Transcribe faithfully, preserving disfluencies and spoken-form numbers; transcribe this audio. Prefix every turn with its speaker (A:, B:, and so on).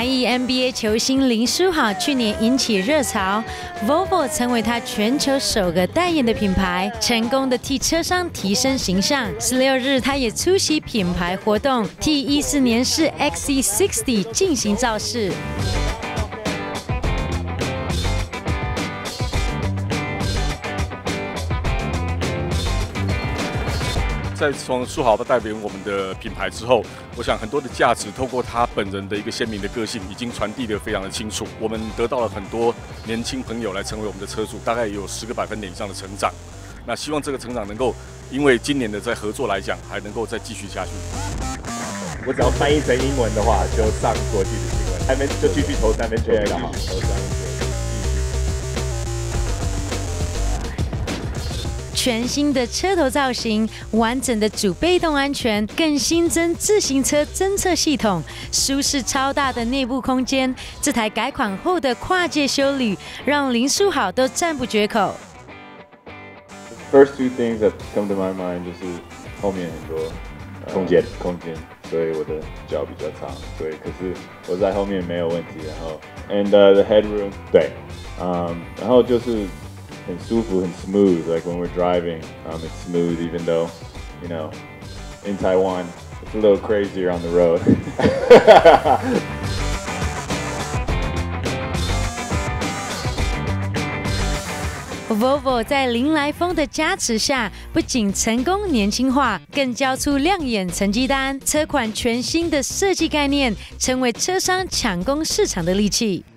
A: 台裔 N B A 球星林书豪去年引起热潮 ，Volvo 成为他全球首个代言的品牌，成功的替车商提升形象。十六日，他也出席品牌活动，替一四年式 X C 六十进行造势。
B: 在从书豪带领我们的品牌之后，我想很多的价值透过他本人的一个鲜明的个性，已经传递得非常的清楚。我们得到了很多年轻朋友来成为我们的车主，大概也有十个百分点以上的成长。那希望这个成长能够，因为今年的在合作来讲，还能够再继续下去。
C: 我只要翻译成英文的话，就上国际的新闻，三分就继续投三分球就好，投三分球。
A: 全新的车头造型，完整的主被动安全，更新增自行车侦测系统，舒适超大的内部空间。这台改款后的跨界休旅，让林书豪都赞不绝口。
D: First two things that come to my mind 就是后面很多
C: 空间，
D: 空间，所以我的脚比较长，所以可是我在后面没有问题。然后 and、uh, the headroom 对，嗯，然后就是。 很舒服，很 smooth. Like when we're driving, um, it's smooth. Even though, you know, in Taiwan, it's a little crazier on the road.
A: Volvo 在林来疯的加持下，不仅成功年轻化，更交出亮眼成绩单。车款全新的设计概念，成为车商抢攻市场的利器。